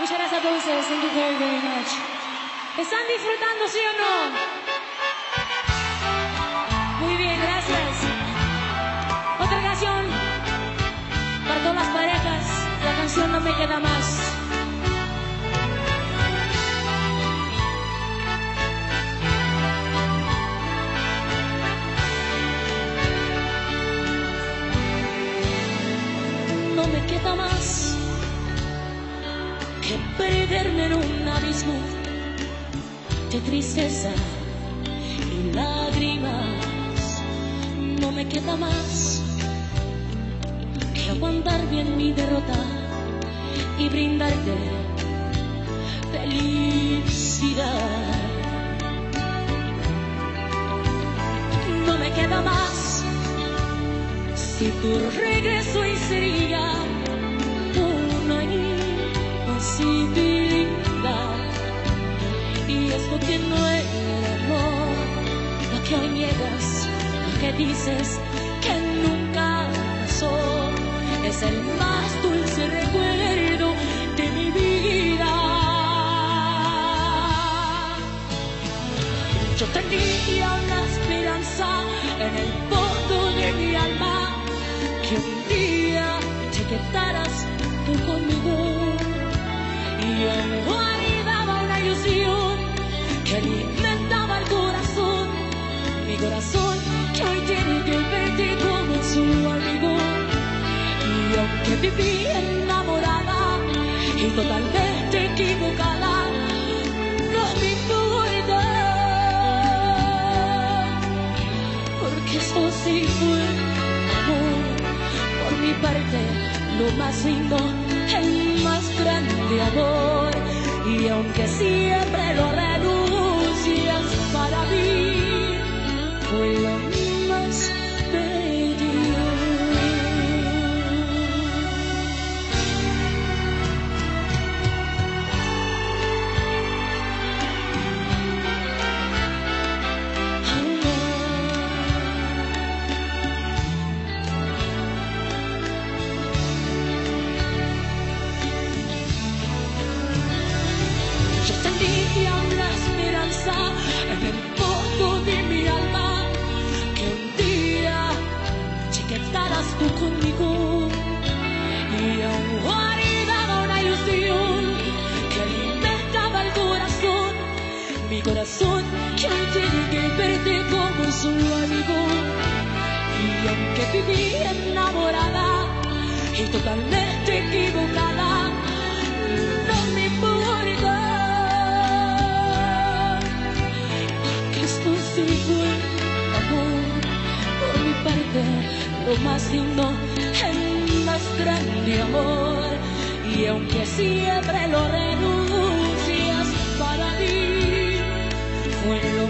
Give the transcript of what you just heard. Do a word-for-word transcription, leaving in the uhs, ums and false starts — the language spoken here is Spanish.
Muchas gracias a ustedes. Thank you very, very much. ¿Están disfrutando, sí o no? Muy bien, gracias. Otra canción para todas las parejas. La canción No me queda más. No me queda más que perderme en un abismo de tristeza y lágrimas. No me queda más que aguantar bien mi derrota y brindarte felicidad. No me queda más si tu regreso y sería una imposibilidad. Y esto que no era amor, lo que hoy niegas, lo que dices que nunca pasó, es el más dulce recuerdo de mi vida. Yo tenía una esperanza en el fondo de mi alma, que un día te quedaras tú conmigo, y yo me guardaba una ilusión que alimentaba el corazón, mi corazón que hoy tiene que verte como su amigo. Y aunque viví enamorada y totalmente equivocada, no me importa, porque esto sí fue amor. Por mi parte, lo más lindo, el más grande amor. Y aunque siempre lo renuncias, para mí fue lo más bello. La esperanza en el fondo de mi alma, que un día te quedaras tú conmigo, y aún guardaba una ilusión que alimentaba el corazón, mi corazón que hoy tiene que verte como su amigo. Y aunque viví enamorada y totalmente equivocada, no me importa, sí fue amor. Por mi parte, lo más lindo, el más grande amor. Y aunque siempre lo renuncias, para mí fue lo